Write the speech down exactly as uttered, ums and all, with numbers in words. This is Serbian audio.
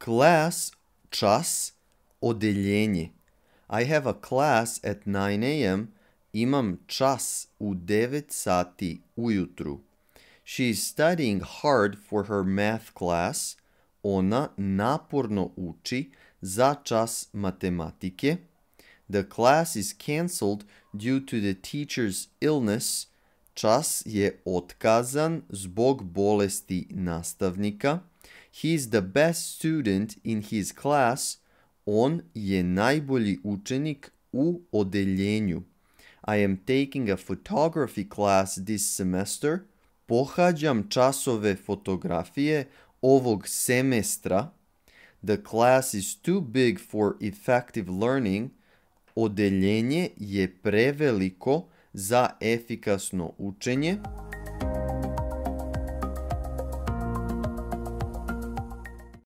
Class, čas, odeljenje. I have a class at nine a m Imam čas u devet sati ujutru. She is studying hard for her math class. Ona naporno uči za čas matematike. The class is cancelled due to the teacher's illness. Čas je otkazan zbog bolesti nastavnika. He is the best student in his class. On je najbolji učenik u odeljenju. I am taking a photography class this semester. Pohađam časove fotografije ovog semestra. The class is too big for effective learning. Odeljenje je preveliko za efikasno učenje.